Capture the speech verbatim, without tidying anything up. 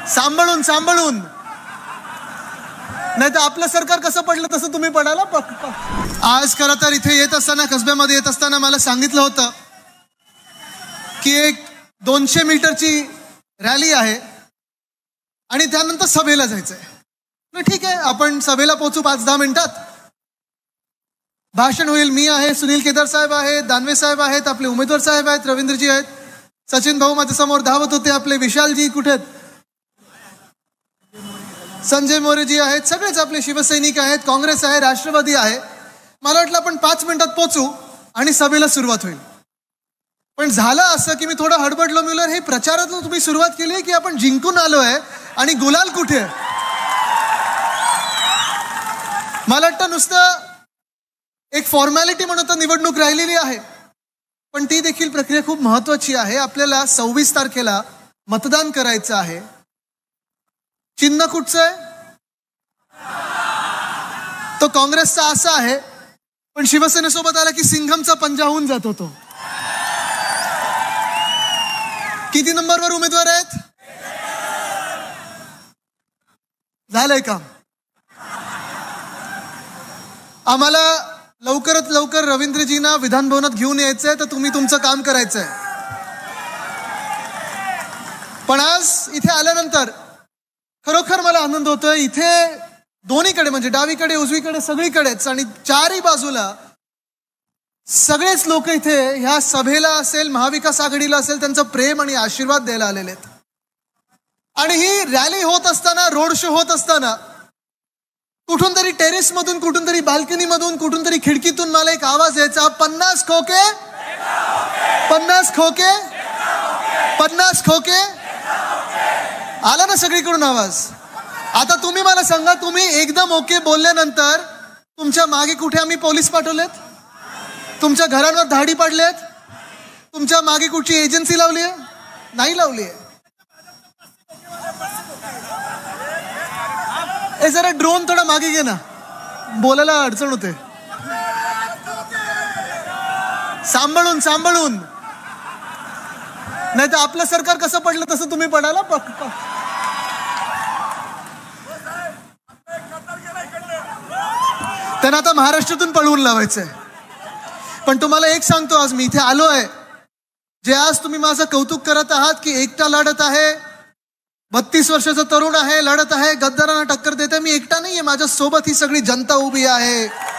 सांभाळून सांभाळून, नाही तर आपलं सरकार कसं पडलं तसं तुम्ही पडाला. आज खरं तर इथे येत असताना, कसब्यामध्ये येत असताना मला सांगितलं होतं की एक दोनशे मीटरची रॅली आहे आणि त्यानंतर सभेला जायचंय. ठीक आहे, आपण सभेला पोहोचू पाच दहा मिनिटात. भाषण होईल, मी आहे, सुनील केदार साहेब आहेत, दानवे साहेब आहेत, आपले उमेदवार साहेब आहेत, रवींद्रजी आहेत, सचिन भाऊ माझ्या समोर धावत होते, आपले विशालजी कुठे आहेत, संजय मोरेजी आहेत, सगळेच आपले शिवसैनिक आहेत, काँग्रेस आहे, राष्ट्रवादी आहे. मला वाटलं आपण पाच मिनिटात पोहोचू आणि सभेला सुरुवात होईल. पण झालं असं की मी थोडं हडबडलो. मिळलं, हे प्रचारातून तुम्ही सुरुवात केली आहे की आपण जिंकून आलोय आणि गुलाल कुठे? मला वाटतं नुसतं एक फॉर्मॅलिटी म्हणून तर निवडणूक राहिलेली आहे, पण ती देखील प्रक्रिया खूप महत्वाची आहे. आपल्याला सव्वीस तारखेला मतदान करायचं आहे. चिन्ह कुठचं आहे? तो काँग्रेसचा असा आहे, पण शिवसेनेसोबत आला की सिंघमचा पंजा होऊन जातो तो. किती नंबरवर उमेदवार आहेत? झालंय काम. आम्हाला लवकरात लवकर रवींद्रजींना विधान भवनात घेऊन यायचंय, तर तुम्ही तुमचं काम करायचंय. पण आज इथे आल्यानंतर खरोखर मला आनंद होतोय. इथे दोन्हीकडे म्हणजे डावीकडे उजवीकडे सगळीकडेच आणि चारही बाजूला सगळेच लोक इथे ह्या सभेला असेल, महाविकास आघाडीला असेल, त्यांचं प्रेम आणि आशीर्वाद द्यायला आलेले आहेत. आणि ही रॅली होत असताना, रोड शो होत असताना कुठून तरी टेरेस मधून, कुठून तरी बाल्कनी मधून, कुठून तरी खिडकीतून मला एक आवाज यायचा, पन्नास खोके, पन्नास खोके, पन्नास खोके. आला ना सगळीकडून आवाज. आता तुम्ही मला सांगा, तुम्ही एकदम ओके बोलल्यानंतर तुमच्या मागे कुठे आम्ही पोलीस पाठवलेत? तुमच्या घरांवर धाडी पाडलेत? तुमच्या मागे कुठची एजन्सी लावली आहे? नाही लावली आहे. ए जरा ड्रोन थोडा मागे घे ना, बोलायला अडचण होते. सांभाळून सांभाळून, नाही तर आपलं सरकार कसं पडलं तसं तुम्ही पडाला. त्यांना आता महाराष्ट्रातून पळवून लावायचंय. पण तुम्हाला एक सांगतो, आज मी इथे आलोय, जे आज तुम्ही माझं कौतुक करत आहात की एकटा लढत आहे, बत्तीस वर्षाचा तरुण आहे, लढत आहे, गद्दारांना टक्कर देते. मी एकटा नाहीये, माझ्या सोबत ही सगळी जनता उभी आहे.